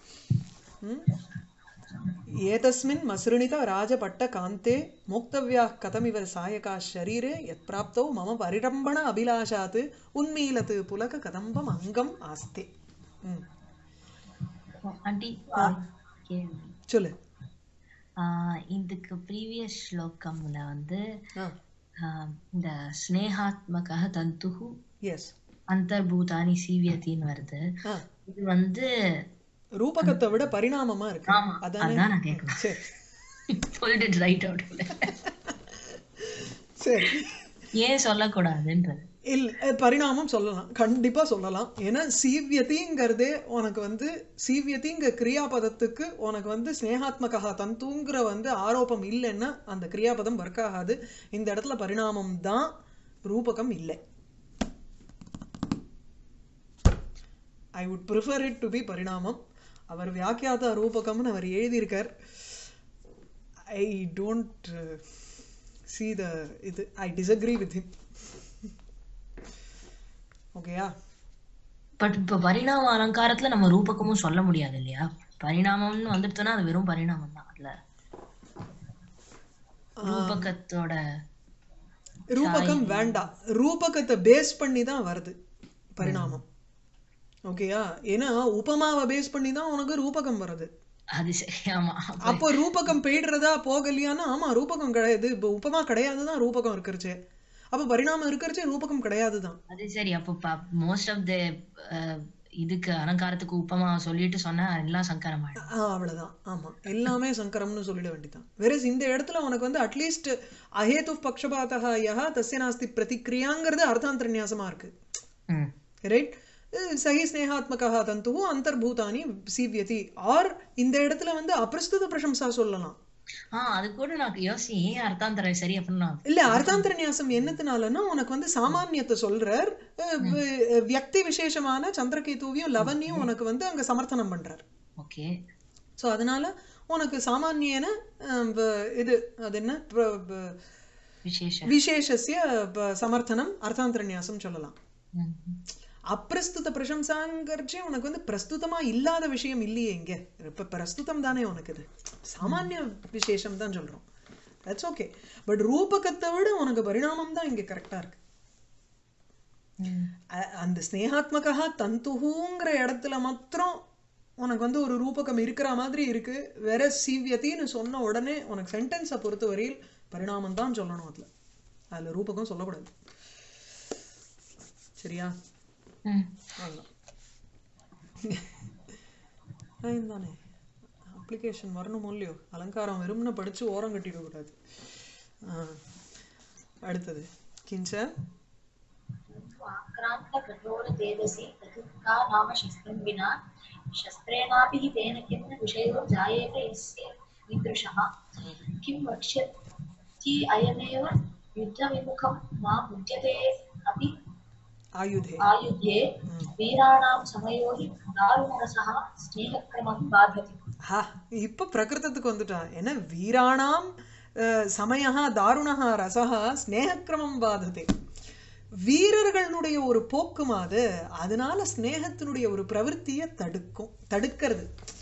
ஏதஸ்மின் மஸ்ருணித ராஜபட்ட காந்தே மோக்தவ்யாः கதமிவ சாயகாः ஷரீரே யத் பிராப்தௌ மம பரிரம்பண அபிலாஷாத் உன்மீலத் புலக கதம்பம் அங்கம் ஆஸ்தே. ஆண்டி சொல்லு. இதுக்கு ப்ரீவியஸ் ஸ்லோகம்ல வந்து இந்த ஸ்னேகாத்மக தந்துஹு எஸ் அந்தர்பூதானி சீவியத்தின்னு வருது. இது வந்து ரூபகத்தை விட பரிணாமமா இருக்கு. அதான் நான் கேட்கிறேன். சரி, ஏன் சொல்லக்கூடாதுன்றது? பரிணாமம் சொல்லலாம், கண்டிப்பா சொல்லலாம். ஏன்னா சீவியதிங்கிறதே உனக்கு வந்து சீவியதிங்க கிரியாபதத்துக்கு உனக்கு வந்து ஸ்னேகாத்மகா தந்துங்கிற வந்து ஆரோப்பம் இல்லைன்னா அந்த கிரியாபதம் ஒர்க் ஆகாது. இந்த இடத்துல பரிணாமம் தான், ரூபகம் இல்லை. I would prefer it to be பரிணாமம். அவர் வியாக்கியாத ரூபகம்னு அவர் எழுதியிருக்கார். ஐ டோன்ட் see the இது I disagree with him. ஓகேயா? பட் இப்ப பரிணாம அலங்காரத்துல நம்ம ரூபகமும் சொல்ல முடியாது இல்லையா? பரிணாமம்னு வந்துட்டோம்னா அது வெறும் பரிணாமம் தான். அதுல ரூபகத்தோட ரூபகம் வேண்டாம், ரூபகத்தை பேஸ் பண்ணி தான் வருது பரிணாமம். ஓகேயா? ஏன்னா உபமாவை பேஸ் பண்ணி தான் உனக்கு ரூபகம் வருது. அது சரி. ஆமா, அப்போ ரூபகம் போயிடுறதா போகலையானா? ஆமா, ரூபகம் கிடையாது. இப்போ உபமா கிடையாதுதான் ரூபகம் இருக்கிறச்சு. அப்ப பரிணாமம் இருக்கிறச்சு ரூபகம் கிடையாதுதான். அது சரி. அப்போ மோஸ்ட் ஆஃப் த இதுக்கு அலங்காரத்துக்கு உபமா சொல்லிட்டு சொன்னா எல்லாம் சங்கரம் ஆயிடும். அவ்வளவுதான். ஆமா, எல்லாமே சங்கரம்னு சொல்லிட வேண்டியதான். வேற இந்த இடத்துல உனக்கு வந்து அட்லீஸ்ட் அஹேது பக்ஷபாதஹ யஹ தஸ்ய நாஸ்தி பிரதிக்ரியாங்கிறது அர்த்தாந்தரநியாசமா இருக்கு. ரைட்? சஹி ஸ்னேகாத்மகா தந்துஹு அந்தர்பூதானி சீவ்யதி. ஆர் இந்த இடத்துல வந்து அப்பிரஸ்துத பிரசம்சா சொல்லலாம். அது கூட நான் யோசி ஏன் அர்த்தாந்தர சரி அப்படின்னா இல்ல, அர்த்தாந்தர நியாசம் என்னத்தினாலன்னா உனக்கு வந்து சாமானியத்தை சொல்றார், வியக்தி விசேஷமான சந்திரகேதுவையும் லவனையும் உனக்கு வந்து அங்க சமர்த்தனம் பண்றார். ஓகே. சோ அதனால உனக்கு சாமானியன இது அது என்ன விசேஷஸ்ய சமர்த்தனம் அர்த்தாந்தர நியாசம் சொல்லலாம். அப்பிரஸ்துத பிரசம்சாங்கிறச்சே உனக்கு வந்து பிரஸ்துதமா இல்லாத விஷயம் இல்லையே இங்க. இப்ப பிரஸ்துதம் தானே உனக்கு, இது சாமானிய விசேஷம் தான் சொல்றோம். That's okay. பட் ரூபகத்தை விட உனக்கு பரிணாமம் தான் இங்க கரெக்டா இருக்கு. அந்த ஸ்னேகாத்மகா தந்துஹுங்கிற இடத்துல மாத்திரம் உனக்கு வந்து ஒரு ரூபகம் இருக்கிற மாதிரி இருக்கு. வேற சீவியத்தின்னு சொன்ன உடனே உனக்கு சென்டென்ஸை பொறுத்த வரையில் பரிணாமம் தான் சொல்லணும். அதுல ரூபகம் சொல்லக்கூடாது. சரியா? அவ்வளோதான். தானே அப்ளிகேஷன் வரணுமோ இல்லையோ, அலங்காரம் வெறும்னு படிச்சு ஓரம் கட்டிடக்கூடாது. அடுத்தது கிஞ்ச आक्रांत कठोर तेजसि तथा नाम शस्त्रं विना शस्त्रेणापि हि तेन किं न विषयो जायेत यस्य ईदृशः किं वक्ष्यति अयमेव युद्धविमुखं मां मुच्यते अपि आयुधे वीराणां समयो हि दारुणरसः स्नेहक्रमं बाधति. இப்போ பிரகிருதத்துக்கு வந்துட்டான். ஏன்னா வீராணாம் சமயः தாருணः ரசः ஸ்நேகக்கிரமம் பாததே. வீரர்களுடைய ஒரு போக்குமாது, அதனால ஸ்நேகத்தினுடைய ஒரு பிரவருத்தியை தடுக்கிறது.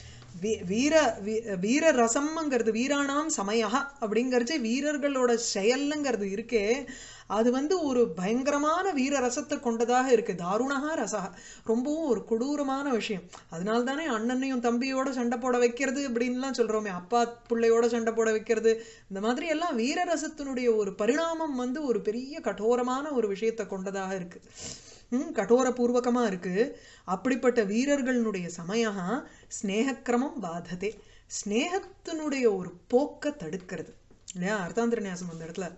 வீர ரசம்ங்கிறது வீராணாம் சமயா அப்படிங்கிறது வீரர்களோட செயல்ங்கிறது இருக்கே, அது வந்து ஒரு பயங்கரமான வீர ரசத்தை கொண்டதாக இருக்கு. தாருணகா ரசா, ரொம்பவும் ஒரு கொடூரமான விஷயம். அதனால தானே அண்ணனையும் தம்பியோட சண்டை போட வைக்கிறது அப்படின்லாம் சொல்றோமே, அப்பா பிள்ளையோட சண்டை போட வைக்கிறது, இந்த மாதிரி எல்லாம் வீர ரசத்தினுடைய ஒரு பரிணாமம் வந்து ஒரு பெரிய கடோரமான ஒரு விஷயத்தை கொண்டதாக இருக்கு. கடோர பூர்வகமா இருக்கு. அப்படிப்பட்ட வீரர்களுடைய சமயம் ஸ்நேகக்கிரமம் பாததே, ஸ்நேகத்தினுடைய ஒரு போக்க தடுக்கிறது இல்லையா? அர்த்தாந்திர நியாசம் அந்த இடத்துல.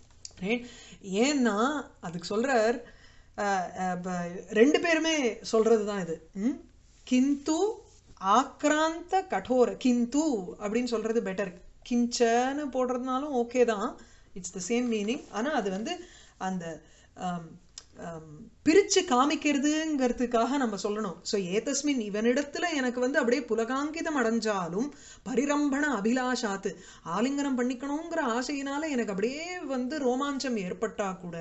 ஏன்னா அதுக்கு சொல்றார், ரெண்டு பேருமே சொல்றதுதான் இது. கிந்து ஆக்ராந்த கடோர, கிந்து அப்படின்னு சொல்றது பெட்டர். கிஞ்சன்னு போடுறதுனாலும் ஓகே தான், இட்ஸ் த சேம் மீனிங். ஆனா அது வந்து அந்த பிரிச்சு காமிக்கிறதுங்கிறதுக்காக நம்ம சொல்லணும். ஸோ ஏதஸ்மின் இவனிடத்துல எனக்கு வந்து அப்படியே புலகாங்கிதம் அடைஞ்சாலும் பரிரம்பண அபிலாஷாத்து, ஆலிங்கனம் பண்ணிக்கணுங்கிற ஆசையினால எனக்கு அப்படியே வந்து ரோமாஞ்சம் ஏற்பட்டா கூட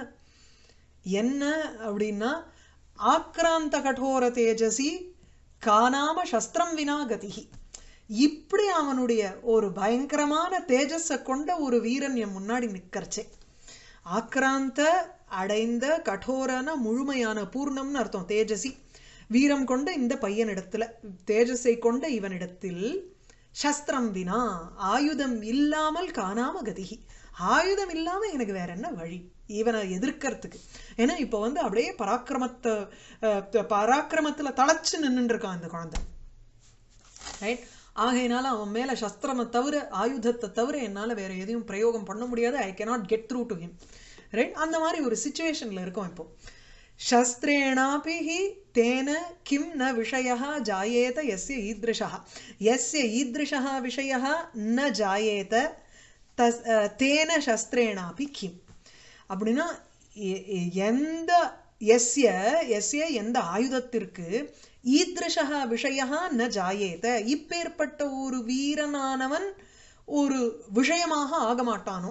என்ன அப்படின்னா, ஆக்ராந்த கடோர தேஜசி காணாம சஸ்திரம் வினா கதிகி. இப்படி அவனுடைய ஒரு பயங்கரமான தேஜஸை கொண்ட ஒரு வீரன் என் முன்னாடி நிற்கறச்சே. ஆக்ராந்த அடைந்த, கடோரன முழுமையான, பூர்ணம்னு அர்த்தம். தேஜசி வீரம் கொண்ட இந்த பையனிடத்துல, தேஜஸை கொண்ட இவனிடத்தில் சஸ்திரம் வினா ஆயுதம் இல்லாமல் காணாம கதிகி, ஆயுதம் இல்லாம எனக்கு வேற என்ன வழி இவனை எதிர்க்கிறதுக்கு? ஏன்னா இப்ப வந்து அப்படியே பராக்கிரமத்துல தளச்சு நின்றுட்டு இருக்கான் இந்த குழந்தை. ரைட்? ஆகையினால அவன் மேல சஸ்திரமை தவிர, ஆயுதத்தை தவிர என்னால வேற எதையும் பிரயோகம் பண்ண முடியாது. I cannot get through to him. Right? அந்த மாதிரி ஒரு சிச்சுவேஷன்ல இருக்கும் இப்போ. சஸ்திரேணாபி தேன கிம் ந விஷயः ஜாயேத யஸ்ய ஈத்ருஷः, யஸ்ய ஈத்ருஷः விஷயः ந ஜாயேத தேன சஸ்திரேணாபி கிம். அப்படின்னா எந்த யஸ்ய யஸ்ய எந்த ஆயுதத்திற்கு ஈத்ருஷः விஷயः ந ஜாயேத, இப்பேற்பட்ட ஒரு வீரனானவன் ஒரு விஷயமாக ஆக மாட்டானோ.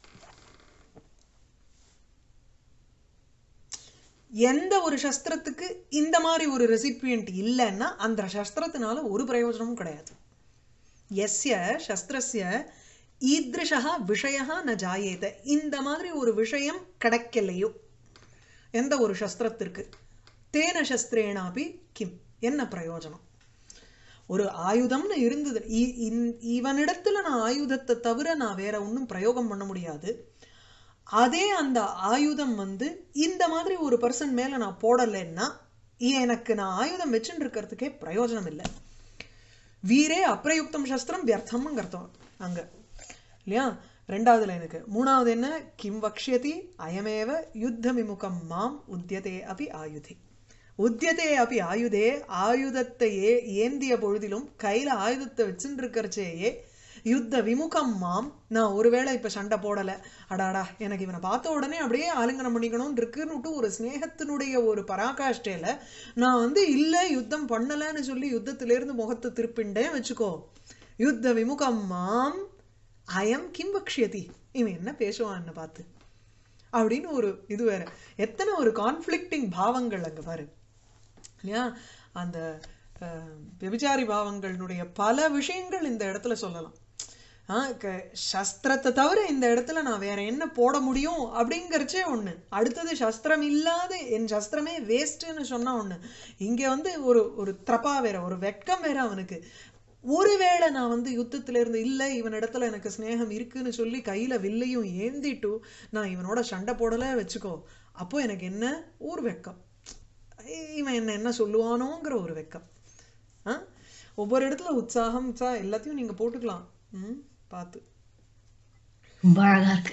எந்த ஒரு சஸ்திரத்துக்கு இந்த மாதிரி ஒரு ரெசிபியன்ட் இல்லைன்னா அந்த சஸ்திரத்தினால ஒரு பிரயோஜனமும் கிடையாது. எஸ்ய சஸ்திரஸ்ய ஈத்ருஷா விஷயா ந ஜாயேத, இந்த மாதிரி ஒரு விஷயம் கிடைக்கலையோ எந்த ஒரு சஸ்திரத்திற்கு, தேன சஸ்திரேனாபி கிம், என்ன பிரயோஜனம்? ஒரு ஆயுதம்னு இருந்தது, இவனிடத்துல நான் ஆயுதத்தை தவிர நான் வேற ஒன்றும் பிரயோகம் பண்ண முடியாது. அதே அந்த ஆயுதம் வந்து இந்த மாதிரி ஒரு பர்சன் மேல நான் போடலைன்னா எனக்கு நான் ஆயுதம் வச்சுட்டு இருக்கிறதுக்கே பிரயோஜனம் இல்லை. வீரே அப்பிரயுக்தம் சஸ்திரம் வியர்த்தம்ங்கிறோம் அங்க இல்லையா? ரெண்டாவதுல எனக்கு மூணாவது என்ன, கிம் வக்ஷ்யதி அயமேவ யுத்த விமுகம் மாம் உத்தியதே அபி ஆயுதே. உத்தியதே அப்படி ஆயுதே, ஆயுதத்தை ஏந்திய பொழுதிலும் கையில ஆயுதத்தை வச்சுட்டு இருக்கிறச்சேயே யுத்த விமுகம் மாம், நான் ஒருவேளை இப்ப சண்டை போடல, அடாடா எனக்கு இவனை பார்த்த உடனே அப்படியே ஆலிங்கனம் பண்ணிக்கணும்னு இருக்குன்னுட்டு ஒரு ஸ்நேகத்தினுடைய ஒரு பராகாஷ்டையில நான் வந்து இல்ல யுத்தம் பண்ணலன்னு சொல்லி யுத்தத்திலிருந்து முகத்தை திருப்பிண்டேன் வச்சுக்கோ, யுத்த விமுகம் மாம் அயம் கிம் வக்ஷ்யதி, இவன் என்ன பேசுவான் என்ன பார்த்து அப்படின்னு ஒரு இது வேற. எத்தனை ஒரு கான்ஃப்ளிக்டிங் பாவங்கள் அங்க பாரு இல்லையா? அந்த விபச்சாரி பாவங்களுடைய பல விஷயங்கள் இந்த இடத்துல சொல்லலாம். சஸ்திரத்தை தவிர இந்த இடத்துல நான் வேற என்ன போட முடியும் அப்படிங்கிறச்சே ஒண்ணு. அடுத்தது சஸ்திரம் இல்லாத என் சஸ்திரமே வேஸ்ட்னு சொன்னா ஒண்ணு. இங்க வந்து ஒரு ஒரு திரப்பா வேற, ஒரு வெட்கம் வேற அவனுக்கு. ஒருவேளை நான் வந்து யுத்தத்துல இருந்து இல்லை இவன் இடத்துல எனக்கு ஸ்நேகம் இருக்குன்னு சொல்லி கையில வில்லையும் ஏந்திட்டு நான் இவனோட சண்டை போடல வச்சுக்கோ, அப்போ எனக்கு என்ன ஒரு வெக்கம், இவன் என்ன சொல்லுவானோங்கிற ஒரு வெக்கம். ஒவ்வொரு இடத்துல உற்சாகம் எல்லாத்தையும் நீங்க போட்டுக்கலாம். பார்த்து ரொம்ப அழகா இருக்கு.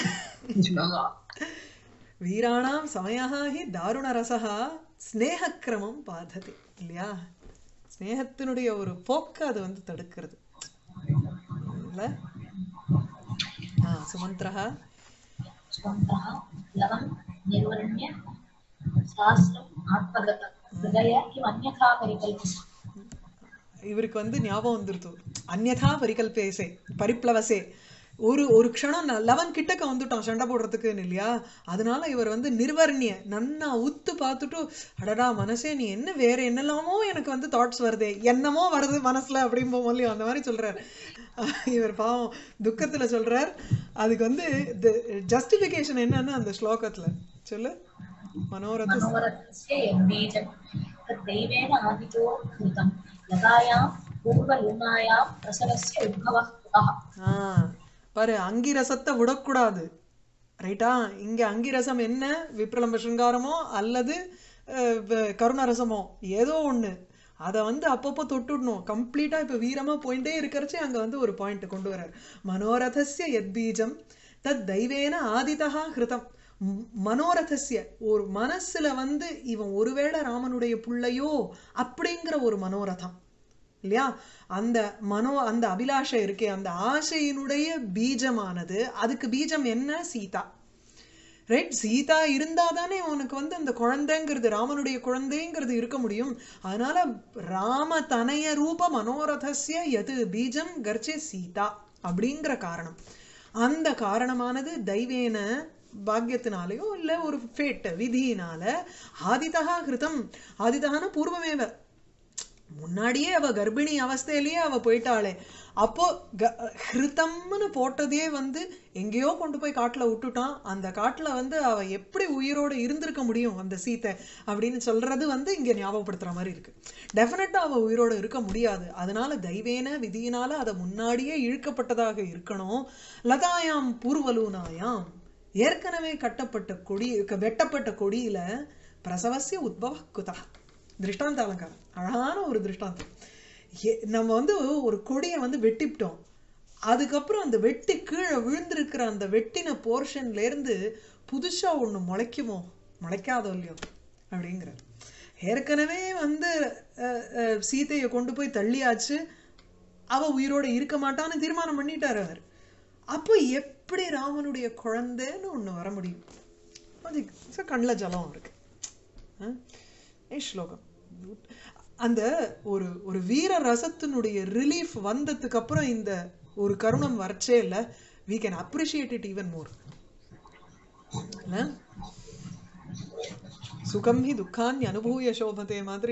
வீராணாம் சமயஹி தாருண ரசஹா ஸ்நேகக்கிரமம் பாததி இல்லையா? ஸ்நேகத்தினுடைய ஒரு போக்கு அது வந்து தடுக்கிறது இல்ல? சுமந்திரஹா லவம் நிர்வர்ண்ய சாஸ்திரம் ஆத்மகத ஹிருதய கிம் அன்யதா பரிகல்பசி. இவருக்கு வந்து ஞாபகம் வந்துருது, அந்யதா பரிகல்பேசே பரிப்ளவசே. ஒரு க்ஷணம் லவன் கிட்டக்க வந்துட்டான் சண்டை போடுறதுக்குன்னு இல்லையா? அதனால இவர் வந்து நிர்வர்ணிய நன்னா உத்து பார்த்துட்டு, அடடா மனசே நீ என்ன வேற என்னெல்லாமோ எனக்கு வந்து தாட்ஸ் வருதே, என்னமோ வருது மனசுல அப்படின்போம் இல்லையோ, அந்த மாதிரி சொல்றார். இவர் பாவம் துக்கத்துல சொல்றார். அதுக்கு வந்து ஜஸ்டிபிகேஷன் என்னன்னு அந்த ஸ்லோகத்துல சொல்லு. மனோரதஸ்ய யத்பீஜம் தத்தைவேன ஆதிதோ கிருதம் லதாயாம் பூர்வலூனாயாம் ரசவஸ்ய உத்பவः குதः. பாரு, அங்கிரசத்தை விடக்கூடாது, ரைட்டா? இங்க அங்கிரசம் என்ன, விப்ரலம்ப சிருங்காரமோ அல்லது கருணரசமோ ஏதோ ஒண்ணு, அதை வந்து அப்பப்போ தொட்டுடணும். கம்ப்ளீட்டா இப்ப வீரமா போயிட்டே இருக்கிறச்சே அங்க வந்து ஒரு பாயிண்ட் கொண்டு வர்றார். மனோரதஸ்ய யத்பீஜம் தத் தெய்வேன ஆதிதா ஹிருதம். மனோரதஸ்ய ஒரு மனசுல வந்து இவன் ஒருவேளை ராமனுடைய புள்ளையோ அப்படிங்கிற ஒரு மனோரதம் இல்லையா? அந்த அபிலாஷை இருக்கே, அந்த ஆசையினுடைய பீஜமானது, அதுக்கு பீஜம் என்ன? சீதா, ரைட்? சீதா இருந்தா தானே உனக்கு வந்து அந்த குழந்தைங்கிறது, ராமனுடைய குழந்தைங்கிறது இருக்க முடியும். அதனால ராம தனய ரூப மனோரதஸ்ய எது பீஜம் கர்ச்சே சீதா அப்படிங்கிற காரணம். அந்த காரணமானது தெய்வேன பாக்கியத்தினாலேயோ இல்ல ஒரு ஃபேட் விதியினால ஆதிதா கிருதம். ஆதிதான பூர்வமேவ, முன்னாடியே அவ கர்ப்பிணி அவஸ்தையிலேயே அவ போயிட்டாளே. அப்போ ஹிருதம்னு போட்டதே வந்து எங்கேயோ கொண்டு போய் காட்டுல விட்டுட்டான். அந்த காட்டுல வந்து அவ எப்படி உயிரோடு இருந்திருக்க முடியும் அந்த சீத்தை அப்படின்னு சொல்றது வந்து இங்க ஞாபகப்படுத்துற மாதிரி இருக்கு. டெஃபினட்டா அவ உயிரோடு இருக்க முடியாது. அதனால தெய்வேன விதியினால அதை முன்னாடியே இழுக்கப்பட்டதாக இருக்கணும். லதாயாம் பூர்வலூனாயாம், ஏற்கனவே கட்டப்பட்ட கொடி, வெட்டப்பட்ட கொடியில பிரசவசிய உத்பவ குதா. திருஷ்டாந்த அலங்காரம், அழகான ஒரு திருஷ்டாந்தம். நம்ம வந்து ஒரு கொடியை வந்து வெட்டிவிட்டோம், அதுக்கப்புறம் அந்த வெட்டி கீழே விழுந்திருக்கிற அந்த வெட்டின போர்ஷன்ல இருந்து புதுசா ஒண்ணு முளைக்குமோ, முளைக்காதோ இல்லையோ அப்படிங்கிற. ஏற்கனவே வந்து சீதையை கொண்டு போய் தள்ளியாச்சு, அவ உயிரோட இருக்க மாட்டான்னு தீர்மானம் பண்ணிட்டாரு அவர். அப்போ எப்படி ராமனுடைய குழந்தைன்னு ஒண்ணு வர முடியும்? அது கண்ணில் ஜலம் இருக்கு. ஸ்லோகம் அந்த ஒரு வீர ரசத்தினுடைய ரிலீஃப் வந்ததுக்கு அப்புறம் இந்த ஒரு கருணம் வரச்சே இல்ல, we can appreciate it even more. சுகம் ஹி துக்கான் அனுபூய சோபதே மாதிரி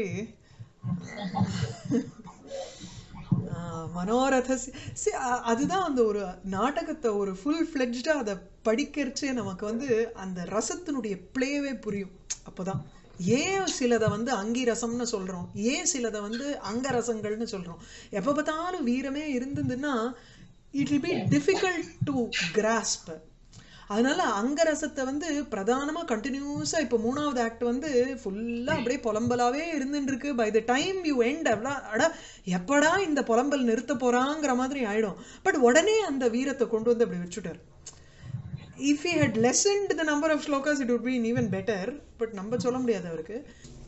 மனோரதஸ்ய, அதுதான் அந்த ஒரு நாடகத்தை ஒரு ஃபுல் ஃபிளெட்ஜ்டா அதை படிக்கிறச்சே நமக்கு வந்து அந்த ரசத்தினுடைய பிளேவே புரியும். அப்போதான் ஏன் சிலதை வந்து அங்கிரசம்னு சொல்றோம், ஏன் சிலதை வந்து அங்கரசங்கள்னு சொல்றோம். எப்ப பார்த்தாலும் வீரமே இருந்ததுன்னா it will be difficult to grasp. அதனால அங்கரசத்தை வந்து பிரதானமா கண்டினியூஸா இப்போ 3வது ஆக்ட் வந்து ஃபுல்லா அப்படியே புலம்பலாவே இருந்துட்டு இருக்கு. By the time you end அடா எப்படா இந்த புலம்பல் நிறுத்த போறாங்கிற மாதிரி ஆயிடும். பட் உடனே அந்த வீரத்தை கொண்டு வந்து அப்படி வச்சுட்டார். If he had lessened the number of shlokas, it would be even better. But நம்ம சொல்ல முடியாது அவருக்கு.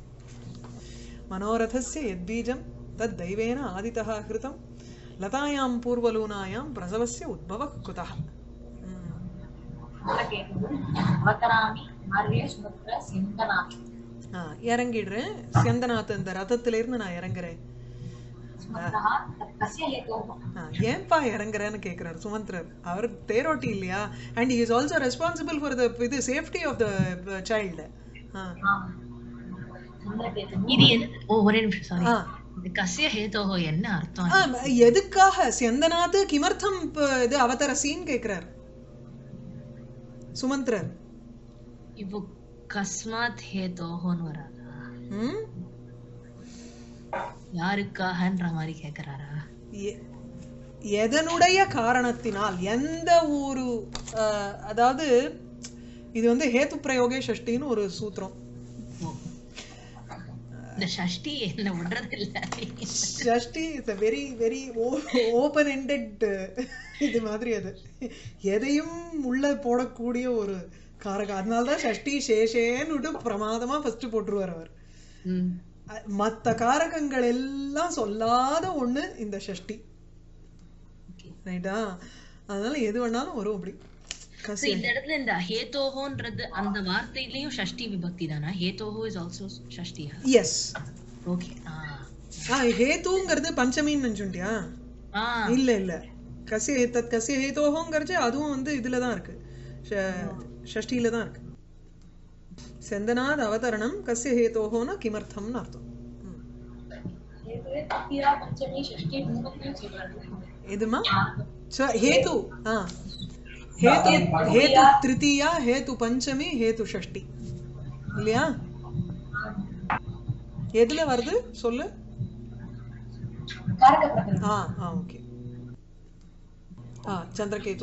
மனோரதஸ்ய யத்பீஜம் தத் தெய்வேன ஆதிதா ஹிருதம் லதாயாம் பூர்வலூனாயாம் பிரசவஸ்ய உத்பவ குதः. இறங்கிடுறேன் செந்தநாத், இந்த ரதத்துல இருந்து நான் இறங்குறேன். ஏன்பா இறங்குறேன்னு கேக்குறாரு சுமந்திரர். அவர் தேரோட்டி இல்லையா? And he is also responsible for the safety of the child. இது ஒரே நிமிஷம், சாரி. இது கஸ்ய ஹேதோஹோ என்ன அர்த்தம்? எதுக்காக செந்தநாத் கிமர்த்தம் இது அவதரசின்னு கேக்குறார் சுமந்திரர். இப்போ கஸ்மாத் ஹேதோஹோன்னு வராதா? யாருக்காகன்ற மாதிரி கேக்குறாரா? எதனுடைய காரணத்தினால், எந்த ஒரு அதாவது இது வந்து ஹேத்து பிரயோகே ஷஷ்டின்னு ஒரு சூத்திரம். இந்த ஷஷ்டி என்ன விடுறது இல்ல. ஷஷ்டி is a very very open ended இது மாதிரி. அது எதையும் உள்ள போடக்கூடிய ஒரு காரகம். அதனாலதான் ஷஷ்டி சேஷேன்னு பிரமாதமா ஃபர்ஸ்ட் போட்டுருவார் அவர். மற்ற காரகங்கள் எல்லாம் சொல்லாத ஒண்ணு இந்த ஷஷ்டி, ரைட்டா? அதனால எது வேணாலும் வரும் அப்படி. இந்த இடத்துல இந்த ஹேதோஹோன்றது அந்த வார்த்தையிலயும் ஷஷ்டி விபக்தி தானா? ஹேதோஹோ இஸ் ஆல்சோ ஷஷ்டியா? எஸ். ஓகே. ஹேதுங்கிறது பஞ்சமின்னு நினைச்சுட்டியா? இல்ல இல்ல, கசிய தத் கசிய ஹேதோஹோங்கிறச்சு அதுவும் வந்து இதுலதான் இருக்கு, ஷஷ்டியில தான் இருக்கு. செந்தனாத் அவதரணம் கசிய ஹேதோஹோனா கிமர்த்தம்னு அர்த்தம். இதுமா ஹேது हेतु हेतु तृतीया हेतु पंचमी हेतु षष्ठी இல்லையா? எதுல வருது சொல்லு. ஓகே. चंद्रकेतु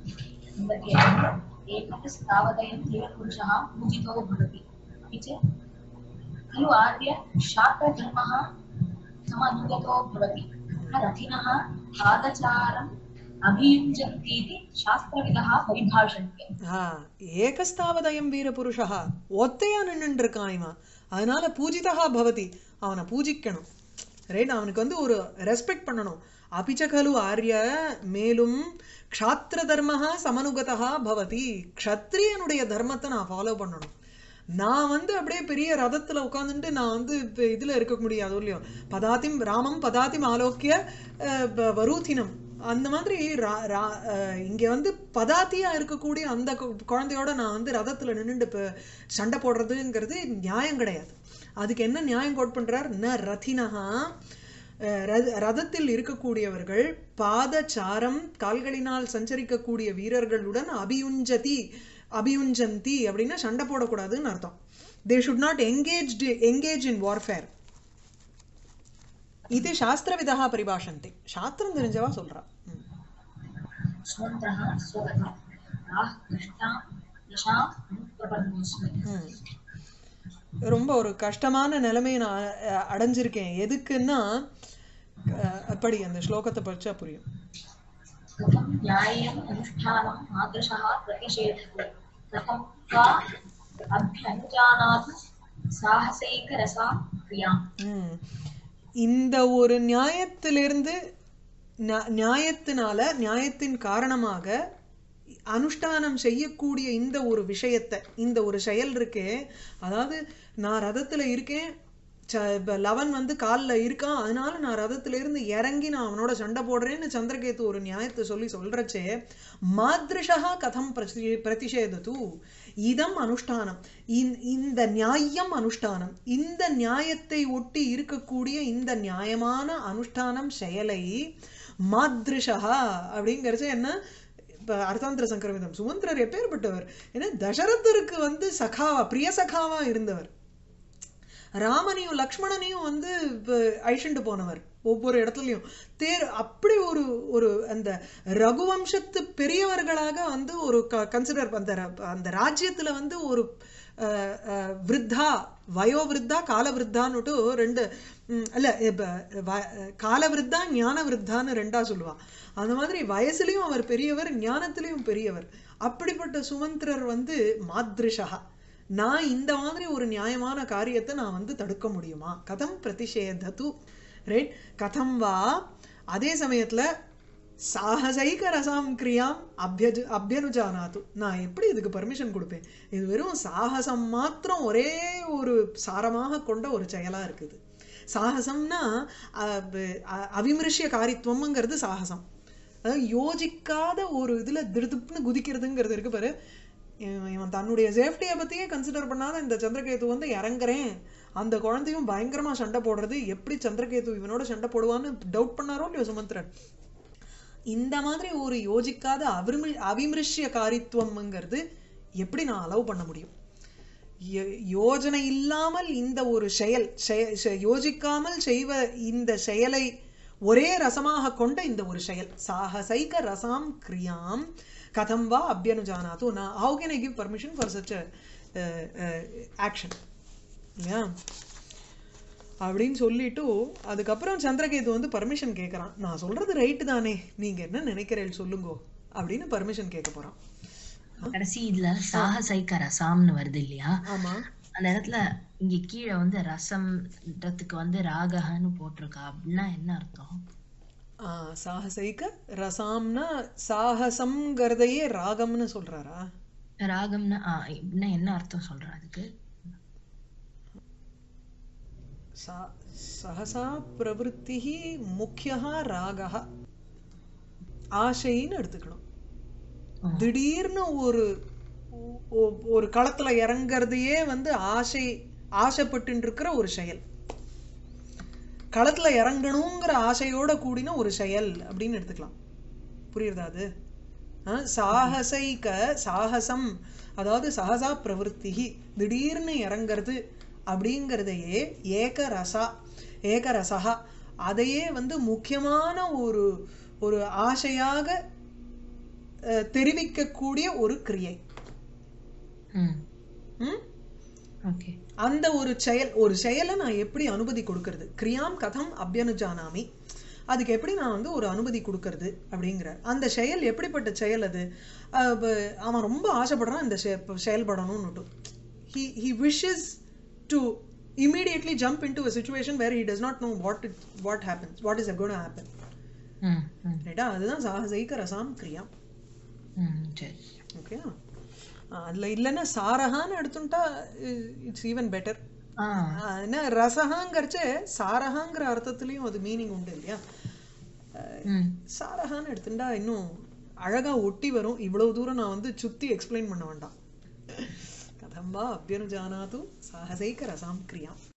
एकस्तावदयं क्रीडपुरुषः पूजितो भवति अपि च खलु आर्य शास्त्रधर्मः समानुगतो भवति रथिनः पादचारम् अभियुञ्जन्तीति शास्त्रविदः परिभाषन्ते. एकस्तावदयं वीरपुरुषः ஒத்தையா நின்னுட்டு இருக்கான் இவன், அதனால பூஜிதா பவதி, அவனை பூஜிக்கணும், ரைட்? அவனுக்கு வந்து ஒரு ரெஸ்பெக்ட் பண்ணணும். அபிச்ச கலு ஆர்ய, மேலும் க்ஷாத்திர தர்மஹ சமனுகதா பவதி, க்ஷத்ரியனுடைய தர்மத்தை நான் ஃபாலோ பண்ணணும். நான் வந்து அப்படியே பெரிய ரதத்துல உட்காந்துட்டு நான் வந்து இதுல இருக்க முடியாது இல்லையோ. பதாத்திம் ராமம் பதாத்திம் ஆலோக்கிய வரூதினம், அந்த மாதிரி இங்க வந்து பதாத்தியா இருக்கக்கூடிய அந்த குழந்தையோட நான் வந்து ரதத்துல நின்றுட்டு சண்டை போடுறதுங்கிறது நியாயம் கிடையாது. அதுக்கு என்ன நியாயம் கோட் பண்றார்? ந ரதினஹா, ரதத்தில் இருக்கக்கூடியவர்கள் பாதச்சாரம் கால்களினால் சஞ்சரிக்கக்கூடிய வீரர்களுடன் அபியுஞ்சந்தி அப்படின்னா சண்டை போடக்கூடாதுன்னு அர்த்தம். They should not engage in warfare. இது சாஸ்திரவிதா பரிபாஷந்தி, சாஸ்திரம் தெரிஞ்சவா சொல்றா. ரொம்ப ஒரு கஷ்டமான நிலைமையை நான் அடைஞ்சிருக்கேன். எதுக்குன்னா அப்படி அந்த ஸ்லோகத்தை படிச்சா புரியும். இந்த ஒரு நியாயத்திலிருந்து நியாயத்தினால நியாயத்தின் காரணமாக அனுஷ்டானம் செய்யக்கூடிய இந்த ஒரு விஷயத்தை, இந்த ஒரு செயல் இருக்கே, அதாவது நான் ரதத்துல இருக்கேன், லவன் வந்து காலில் இருக்கான், அதனால நான் ரதத்துல இருந்து இறங்கி நான் அவனோட சண்டை போடுறேன்னு சந்திரகேது ஒரு நியாயத்தை சொல்றச்சே, மாத்ருஷா கதம் பிரதிஷேதத்து இதம் அனுஷ்டானம், இந்த நியாயம் அனுஷ்டானம், இந்த நியாயத்தை ஒட்டி இருக்கக்கூடிய இந்த நியாயமான அனுஷ்டானம் செயலை மாத்ருஷா அப்படிங்கிறச்சு என்ன? அர்த்தாந்திர சங்கரவிதம் சுமந்திரர் எப்பேற்பட்டவர்? ஏன்னா தசரதருக்கு வந்து சகாவா, பிரிய சகாவா இருந்தவர். ராமனையும் லக்ஷ்மணனையும் வந்து அழிச்சுட்டு போனவர் ஒவ்வொரு இடத்துலயும். அப்படி ஒரு அந்த ரகுவம்சத்து பெரியவர்களாக வந்து ஒரு கன்சிடர் அந்த ராஜ்யத்துல வந்து ஒரு விருத்தா, வயோவிருத்தா காலவிருத்தான்னுட்டு ரெண்டு, அல்ல காலவிருத்தா ஞான விருத்தான்னு ரெண்டா சொல்லுவா. அந்த மாதிரி வயசுலயும் அவர் பெரியவர், ஞானத்திலையும் பெரியவர். அப்படிப்பட்ட சுமந்திரர் வந்து மாத்ருஷா, நான் இந்த மாதிரி ஒரு நியாயமான காரியத்தை நான் வந்து தடுக்க முடியுமா? கதம் பிரதிஷேதத்து, ரைட்? கதம் வா, அதே சமயத்துல சாகசைக ரசாம் கிரியாம் அபியனுஜானாத்து, நான் எப்படி இதுக்கு பர்மிஷன் கொடுப்பேன்? இது வெறும் சாகசம் மாத்திரம், ஒரே ஒரு சாரமாக கொண்ட ஒரு செயலா இருக்குது. சாகசம்னா அவிமிருஷ்ய காரித்துவம்ங்கிறது சாகசம். அதாவது யோசிக்காத ஒரு இதுல திருதுப்புன்னு குதிக்கிறதுங்கிறது இருக்கு பாரு. இவன் தன்னுடைய சேஃப்டியை பத்தியே கன்சிடர் பண்ணாத இந்த சந்திரகேது வந்து இறங்குறேன், அந்த குழந்தையும் பயங்கரமா சண்டை போடுறது, எப்படி சந்திரகேது இவனோட சண்டை போடுவான்னு டவுட் பண்ணாரோ இல்லையோ சுமந்திரன். இந்த மாதிரி ஒரு யோசிக்காத அவிமிருஷ்ய காரித்துவம்ங்கிறது எப்படி நான் அலோவ் பண்ண முடியும்? யோஜனை இல்லாமல் இந்த ஒரு செயல், யோசிக்காமல் செய்வ இந்த செயலை ஒரே ரசமாக கொண்ட இந்த ஒரு செயல், சாகசைக ரசாம் கிரியாம், கதம் வா அபியனுஜானாத்து நான் how can I give permission for such a action இல்லையா அப்படின்னு சொல்லிட்டு அதுக்கப்புறம் சந்திரகேது வந்து பர்மிஷன் கேட்குறான். நான் சொல்றது ரைட்டு தானே, நீங்க என்ன நினைக்கிறேன் சொல்லுங்கோ அப்படின்னு பர்மிஷன் கேட்க போறான். கடைசி இதுல சாகசைக்க ரசாம்னு வருது இல்லையா, ஆமா அந்த இடத்துல இங்க கீழே வந்து ரசம்ன்றதுக்கு வந்து ராகஹன்னு போட்டிருக்கா, அப்படின்னா என்ன அர்த்தம்? சாகசைக்க ரசாம்னா சாகசம்ங்கிறதையே ராகம்னு சொல்றாரா? ராகம்னா இப்படின்னா என்ன அர்த்தம் சொல்றா அதுக்கு? சஹசா பிரவருத்திஹி முக்கியஹா ராகஹ ஆசைன்னு எடுத்துக்கணும். திடீர்னு ஒரு களத்துல இறங்கறதையே வந்து ஆசைப்பட்டு இருக்கிற ஒரு செயல், களத்துல இறங்கணுங்கிற ஆசையோட கூடின ஒரு செயல் அப்படின்னு எடுத்துக்கலாம். புரியுறதா அது? சாகசைக்க சாகசம் அதாவது சஹசா பிரவருத்திஹி திடீர்னு இறங்கிறது அப்படிங்கிறதையே ஏகரசா அதையே வந்து முக்கியமான ஒரு ஆசையாக தெரிவிக்கக்கூடிய ஒரு கிரியை. அந்த ஒரு செயலை நான் எப்படி அனுமதி கொடுக்கறது, கிரியாம் கதம் அபியனுஜானாமி, அதுக்கு எப்படி நான் வந்து ஒரு அனுமதி கொடுக்கறது அப்படிங்கிற அந்த செயல் எப்படிப்பட்ட செயல் அது? அவன் ரொம்ப ஆசைப்படுறான் இந்த செயல்படணும்னுட்டு. he wishes to immediately jump into a situation where he does not know what happens, what is going to happen. ரைட்டா? அதுதான் சாகசைக்க ரசாம் கிரியா. ஓகே, அதுல இல்லைன்னா சாரஹான்னு எடுத்துட்டா இட்ஸ் ஈவன் பெட்டர். ஏன்னா ரசஹாங்கிறச்சே சாரஹாங்கிற அர்த்தத்துலயும் அது மீனிங் உண்டு இல்லையா? சாரஹான்னு எடுத்துட்டா இன்னும் அழகா ஒட்டி வரும். இவ்வளவு தூரம் நான் வந்து சுத்தி எக்ஸ்பிளைன் பண்ண வேண்டாம். கதம் வா அபியனுஜானாது சாகசைக்க ரசாம் கிரியா.